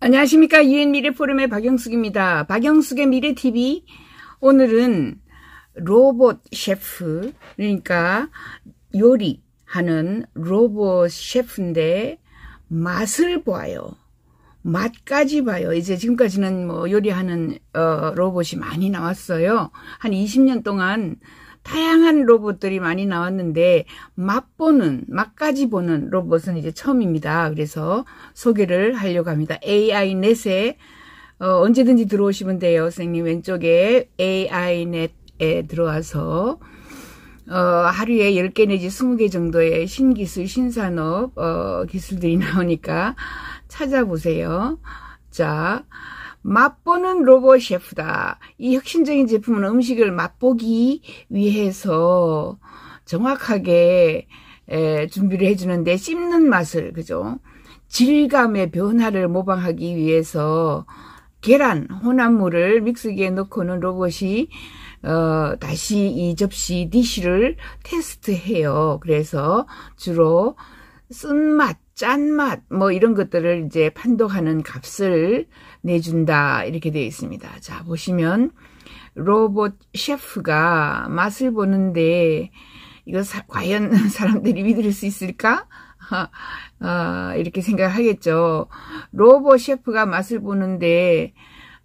안녕하십니까. 유엔 미래 포럼의 박영숙입니다. 박영숙의 미래 TV. 오늘은 로봇 셰프, 그러니까 요리하는 로봇 셰프인데 맛을 봐요. 맛까지 봐요. 이제 지금까지는 뭐 요리하는 로봇이 많이 나왔어요. 한 20년 동안 다양한 로봇들이 많이 나왔는데 맛까지 보는 로봇은 이제 처음입니다. 그래서 소개를 하려고 합니다. AI넷에 언제든지 들어오시면 돼요. 선생님 왼쪽에 AI넷에 들어와서 하루에 10개 내지 20개 정도의 신기술, 신산업 기술들이 나오니까 찾아보세요. 자, 맛보는 로봇 셰프다. 이 혁신적인 제품은 음식을 맛보기 위해서 정확하게 준비를 해주는데 씹는 맛을, 그죠? 질감의 변화를 모방하기 위해서 계란 혼합물을 믹서기에 넣고는 로봇이 다시 이 접시 디쉬를 테스트해요. 그래서 주로 쓴맛, 짠맛 뭐 이런 것들을 이제 판독하는 값을 내준다 이렇게 되어 있습니다. 자, 보시면 로봇 셰프가 맛을 보는데 이거 과연 사람들이 믿을 수 있을까? 이렇게 생각하겠죠. 로봇 셰프가 맛을 보는데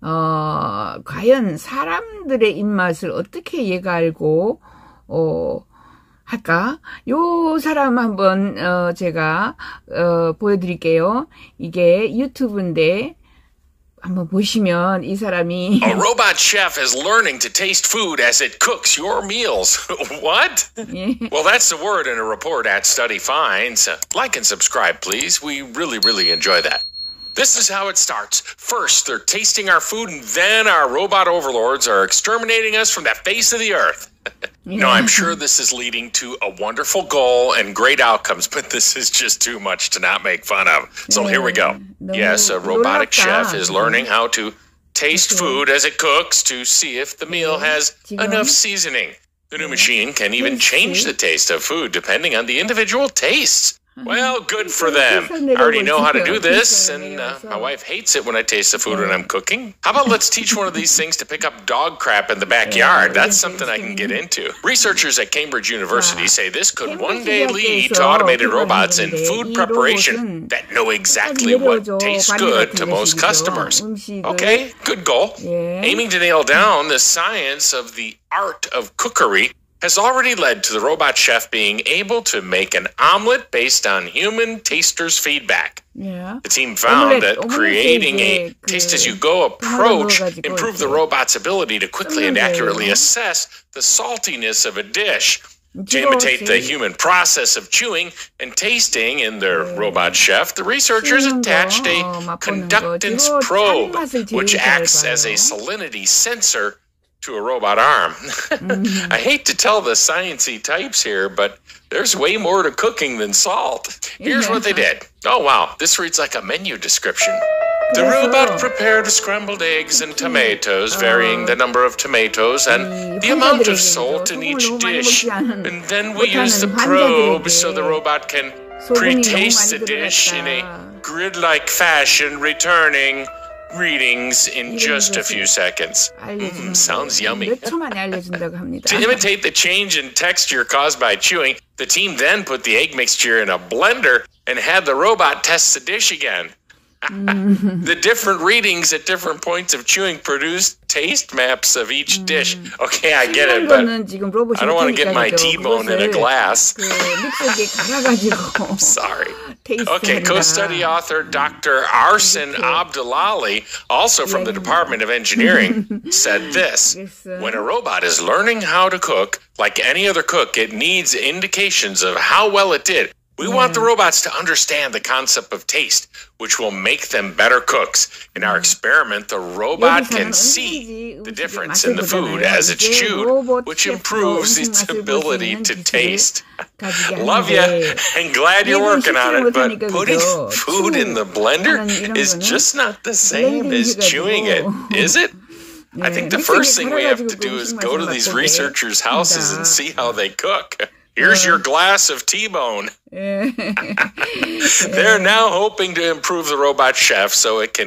과연 사람들의 입맛을 어떻게 얘가 알고 할까? 요 사람 한번 제가 보여드릴게요. 이게 유튜브인데 한번 보시면 이 사람이 A robot chef is learning to taste food as it cooks your meals. What? 예. Well, that's the word in a report at Study Finds. Like and subscribe, please. We really enjoy that. This is how it starts. First, they're tasting our food, and then our robot overlords are exterminating us from the face of the earth. No, I'm sure this is leading to a wonderful goal and great outcomes, but this is just too much to not make fun of. So here we go. Yes, a robotic chef is learning how to taste food as it cooks to see if the meal has enough seasoning. The new machine can even change the taste of food depending on the individual tastes. Well, good for them. I already know how to do this, and my wife hates it when I taste the food when I'm cooking. How about let's teach one of these things to pick up dog crap in the backyard? That's something I can get into. Researchers at Cambridge University say this could one day lead to automated robots in food preparation that know exactly what tastes good to most customers. Okay, good goal. Aiming to nail down the science of the art of cookery has already led to the robot chef being able to make an omelet based on human tasters' feedback. The team found that creating a taste-as-you-go approach improved the robot's ability to quickly and accurately assess the saltiness of a dish. To imitate the human process of chewing and tasting in their robot chef, the researchers attached a conductance probe, which acts as a salinity sensor to a robot arm. I hate to tell the sciencey types here, but there's way more to cooking than salt. Here's what they did. Oh wow, this reads like a menu description. The robot prepared scrambled eggs and tomatoes, varying the number of tomatoes and the amount of salt in each dish. And then we use the probe so the robot can pre-taste the dish in a grid-like fashion, returning readings in just a few seconds. Sounds yummy. To imitate the change in texture caused by chewing, the team then put the egg mixture in a blender and had the robot test the dish again. The different readings at different points of chewing produced taste maps of each dish. Okay, I get it, but I don't want to get my T-bone in a glass. Sorry. Okay, co-study author Dr. Arsen Abdullali, also from the Department of Engineering, said this: when a robot is learning how to cook, like any other cook, it needs indications of how well it did. We want the robots to understand the concept of taste, which will make them better cooks. In our experiment, the robot can see the difference in the food as it's chewed, which improves its ability to taste. Love ya, and glad you're working on it, but putting food in the blender is just not the same as chewing it, is it? I think the first thing we have to do is go to these researchers' houses and see how they cook. Here's your glass of T-bone. They're now hoping to improve the robot chef so it can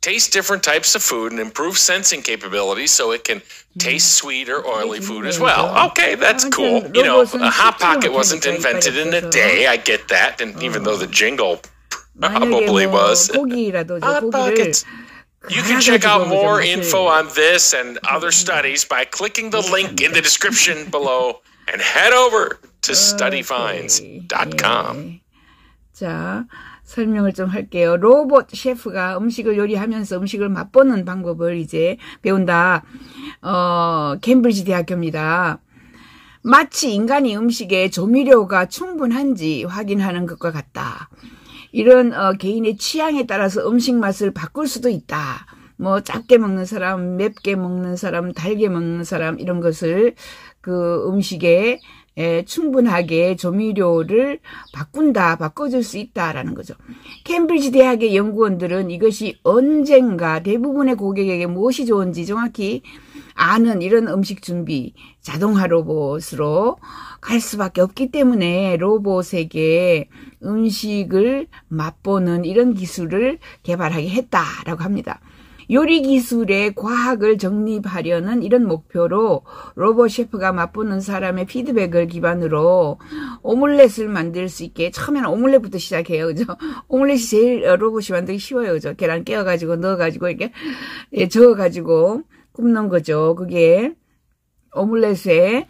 taste different types of food and improve sensing capabilities so it can taste sweet or oily food as well. Okay, that's cool. You know, a Hot Pocket wasn't invented in a day. I get that. And even though the jingle probably was. Hot Pockets. You can check out more info on this and other studies by clicking the link in the description below and head over to studyfinds.com. 자, 설명을 좀 할게요. 로봇 셰프가 음식을 요리하면서 음식을 맛보는 방법을 이제 배운다. 캠브리지 대학교입니다. 마치 인간이 음식에 조미료가 충분한지 확인하는 것과 같다. 이런 개인의 취향에 따라서 음식 맛을 바꿀 수도 있다. 뭐 작게 먹는 사람, 맵게 먹는 사람, 달게 먹는 사람 이런 것을 그 음식에 충분하게 조미료를 바꿔줄 수 있다라는 거죠. 캠브리지 대학의 연구원들은 이것이 언젠가 대부분의 고객에게 무엇이 좋은지 정확히 아는 이런 음식 준비 자동화 로봇으로 갈 수밖에 없기 때문에 로봇에게 음식을 맛보는 이런 기술을 개발하게 했다라고 합니다. 요리 기술의 과학을 정립하려는 이런 목표로 로봇 셰프가 맛보는 사람의 피드백을 기반으로 오믈렛을 만들 수 있게 처음에는 오믈렛부터 시작해요. 그죠? 오믈렛이 제일 로봇이 만들기 쉬워요. 그죠? 계란 깨워가지고 넣어가지고 이렇게 저어가지고 굽는 거죠. 그게 오믈렛에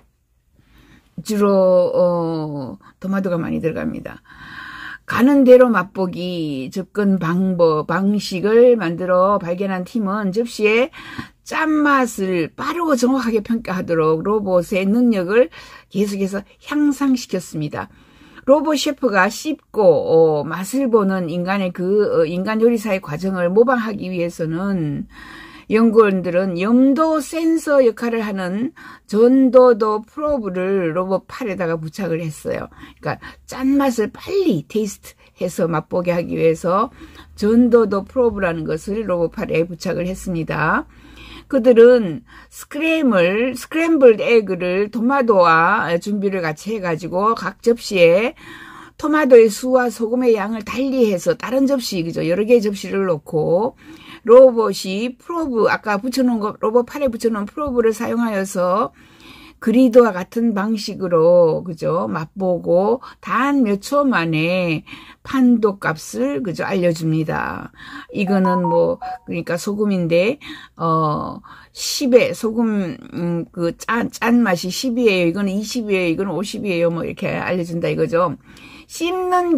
주로 토마토가 많이 들어갑니다. 가는 대로 맛보기 접근 방식을 만들어 발견한 팀은 접시의 짠맛을 빠르고 정확하게 평가하도록 로봇의 능력을 계속해서 향상시켰습니다. 로봇 셰프가 씹고 맛을 보는 인간 요리사의 과정을 모방하기 위해서는 연구원들은 염도 센서 역할을 하는 전도도 프로브를 로봇 팔에다가 부착을 했어요. 그러니까 짠맛을 빨리 테이스트해서 맛보게 하기 위해서 전도도 프로브라는 것을 로봇 팔에 부착을 했습니다. 그들은 스크램블드 에그를 토마토와 준비를 같이 해가지고 각 접시에 토마토의 수와 소금의 양을 달리해서 다른 접시, 그죠? 여러 개의 접시를 놓고 로봇이 프로브, 아까 붙여놓은 거, 로봇 팔에 붙여놓은 프로브를 사용하여서 그리드와 같은 방식으로, 그죠? 맛보고 단 몇 초 만에 판도 값을, 그죠? 알려줍니다. 이거는 뭐, 그러니까 소금인데, 10에, 소금, 짠 맛이 10이에요. 이거는 20이에요. 이거는 50이에요. 뭐, 이렇게 알려준다 이거죠. 씹는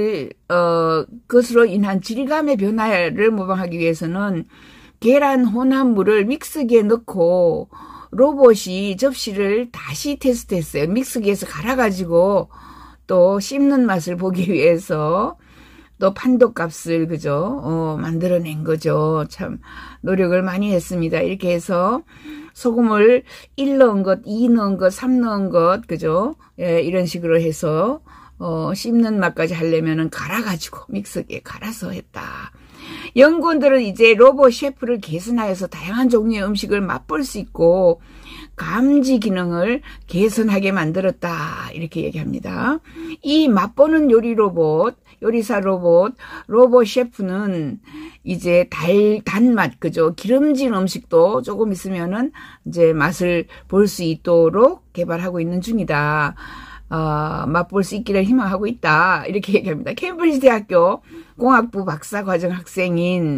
것으로 인한 질감의 변화를 모방하기 위해서는 계란 혼합물을 믹서기에 넣고 로봇이 접시를 다시 테스트했어요. 믹서기에서 갈아가지고 또 씹는 맛을 보기 위해서 또 판도값을, 그죠? 만들어낸 거죠. 참, 노력을 많이 했습니다. 이렇게 해서 소금을 1 넣은 것, 2 넣은 것, 3 넣은 것, 그죠? 예, 이런 식으로 해서 씹는 맛까지 하려면은 갈아가지고 믹서기에 갈아서 했다. 연구원들은 이제 로봇 셰프를 개선하여서 다양한 종류의 음식을 맛볼 수 있고 감지 기능을 개선하게 만들었다. 이렇게 얘기합니다. 이 맛보는 요리사 로봇 셰프는 이제 단맛, 그죠? 기름진 음식도 조금 있으면은 이제 맛을 볼 수 있도록 개발하고 있는 중이다. 맛볼 수 있기를 희망하고 있다. 이렇게 얘기합니다. 캠브리지 대학교 공학부 박사과정 학생인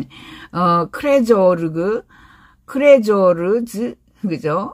크레조르즈, 그죠?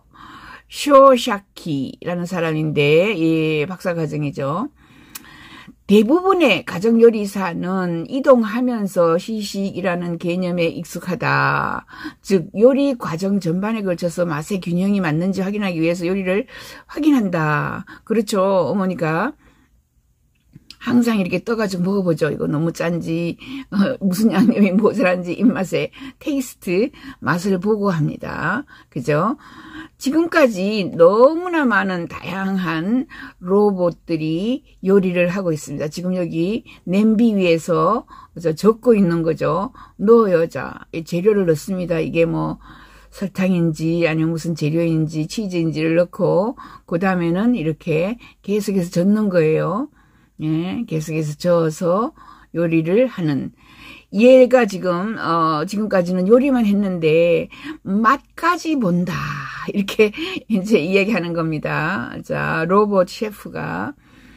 쇼샤키라는 사람인데, 예, 박사과정이죠. 대부분의 가정요리사는 이동하면서 시식이라는 개념에 익숙하다. 즉 요리 과정 전반에 걸쳐서 맛의 균형이 맞는지 확인하기 위해서 요리를 확인한다. 그렇죠. 어머니가 항상 이렇게 떠가지고 먹어보죠. 이거 너무 짠지 무슨 양념이 모자란지 입맛에 테이스트 맛을 보고 합니다. 그죠? 지금까지 너무나 많은 다양한 로봇들이 요리를 하고 있습니다. 지금 여기 냄비 위에서 적고 있는 거죠. 넣어요. 자, 재료를 넣습니다. 이게 뭐 설탕인지 아니면 무슨 재료인지 치즈인지를 넣고 그 다음에는 이렇게 계속해서 젓는 거예요. 예, 계속해서 저어서 요리를 하는 얘가 지금까지는 요리만 했는데, 맛까지 본다. 이렇게 이제 이야기하는 겁니다. 자, 로봇 셰프가,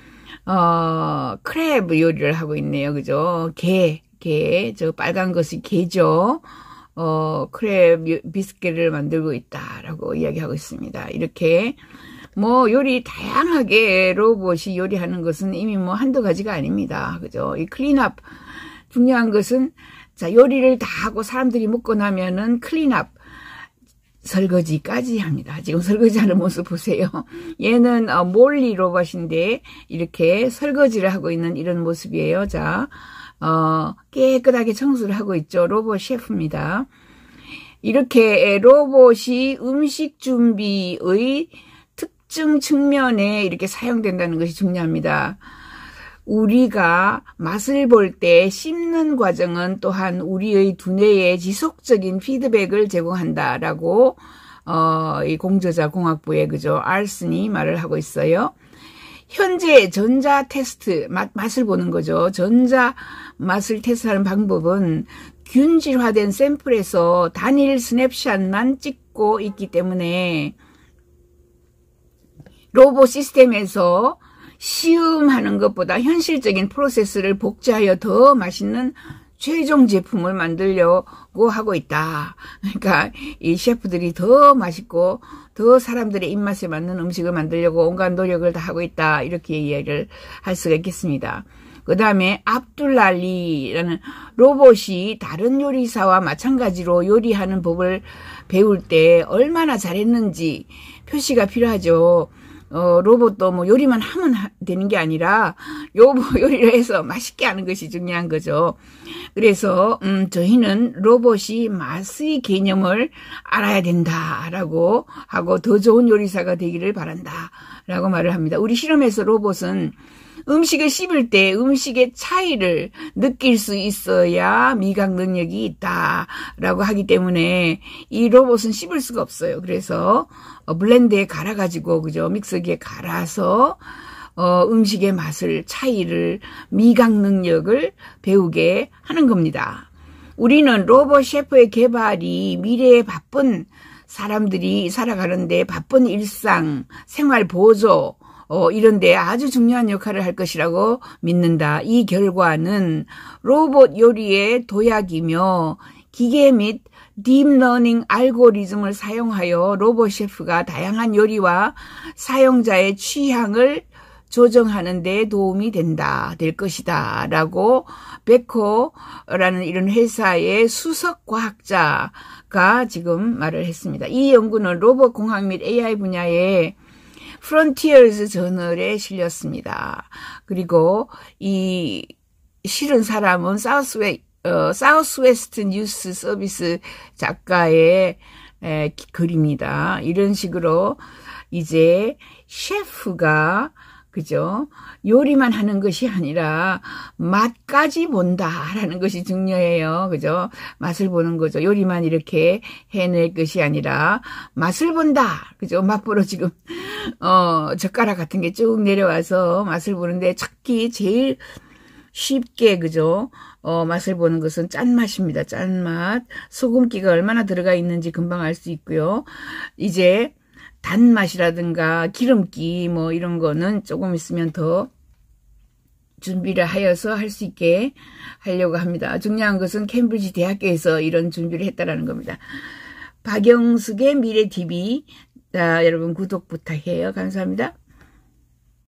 크랩 요리를 하고 있네요. 그죠? 게, 저 빨간 것이 게죠. 크랩 비스켓을 만들고 있다라고 이야기하고 있습니다. 이렇게, 뭐, 요리 다양하게 로봇이 요리하는 것은 이미 뭐 한두 가지가 아닙니다. 그죠? 이 클린업, 중요한 것은, 자, 요리를 다 하고 사람들이 먹고 나면은 클린업, 설거지까지 합니다. 지금 설거지하는 모습 보세요. 얘는 몰리 로봇인데 이렇게 설거지를 하고 있는 이런 모습이에요. 자, 깨끗하게 청소를 하고 있죠. 로봇 셰프입니다. 이렇게 로봇이 음식 준비의 특정 측면에 이렇게 사용된다는 것이 중요합니다. 우리가 맛을 볼 때 씹는 과정은 또한 우리의 두뇌에 지속적인 피드백을 제공한다라고 이 공저자 공학부의 그죠 알슨이 말을 하고 있어요. 현재 전자 테스트 맛을 보는 거죠. 전자 맛을 테스트하는 방법은 균질화된 샘플에서 단일 스냅샷만 찍고 있기 때문에 로봇 시스템에서 시음하는 것보다 현실적인 프로세스를 복제하여 더 맛있는 최종 제품을 만들려고 하고 있다. 그러니까 이 셰프들이 더 맛있고 더 사람들의 입맛에 맞는 음식을 만들려고 온갖 노력을 다 하고 있다. 이렇게 이야기를 할 수가 있겠습니다. 그 다음에 압둘랄리라는 로봇이 다른 요리사와 마찬가지로 요리하는 법을 배울 때 얼마나 잘했는지 표시가 필요하죠. 로봇도 뭐 요리만 하면 되는 게 아니라 요리를 해서 맛있게 하는 것이 중요한 거죠. 그래서 저희는 로봇이 맛의 개념을 알아야 된다라고 하고 더 좋은 요리사가 되기를 바란다라고 말을 합니다. 우리 실험에서 로봇은 음식을 씹을 때 음식의 차이를 느낄 수 있어야 미각 능력이 있다라고 하기 때문에 이 로봇은 씹을 수가 없어요. 그래서 블렌드에 갈아가지고 그죠 믹서기에 갈아서 음식의 맛을 차이를 미각 능력을 배우게 하는 겁니다. 우리는 로봇 셰프의 개발이 미래의 바쁜 사람들이 살아가는데 바쁜 일상, 생활 보조 이런데 아주 중요한 역할을 할 것이라고 믿는다. 이 결과는 로봇 요리의 도약이며 기계 및 딥러닝 알고리즘을 사용하여 로봇 셰프가 다양한 요리와 사용자의 취향을 조정하는 데 도움이 될 것이다. 라고 베코라는 이런 회사의 수석 과학자가 지금 말을 했습니다. 이 연구는 로봇 공학 및 AI 분야의 프론티어즈 저널에 실렸습니다. 그리고 이 실은 사람은 사우스웨스트 뉴스 서비스 작가의 글입니다. 이런 식으로 이제 셰프가 그죠? 요리만 하는 것이 아니라 맛까지 본다라는 것이 중요해요. 그죠? 맛을 보는 거죠. 요리만 이렇게 해낼 것이 아니라 맛을 본다. 그죠? 맛보러 지금 젓가락 같은 게 쭉 내려와서 맛을 보는데 특히 제일 쉽게 그죠? 맛을 보는 것은 짠맛입니다. 짠맛. 소금기가 얼마나 들어가 있는지 금방 알 수 있고요. 이제 단맛이라든가 기름기 뭐 이런 거는 조금 있으면 더 준비를 하여서 할 수 있게 하려고 합니다. 중요한 것은 캠브리지 대학교에서 이런 준비를 했다라는 겁니다. 박영숙의 미래TV. 자, 여러분 구독 부탁해요. 감사합니다.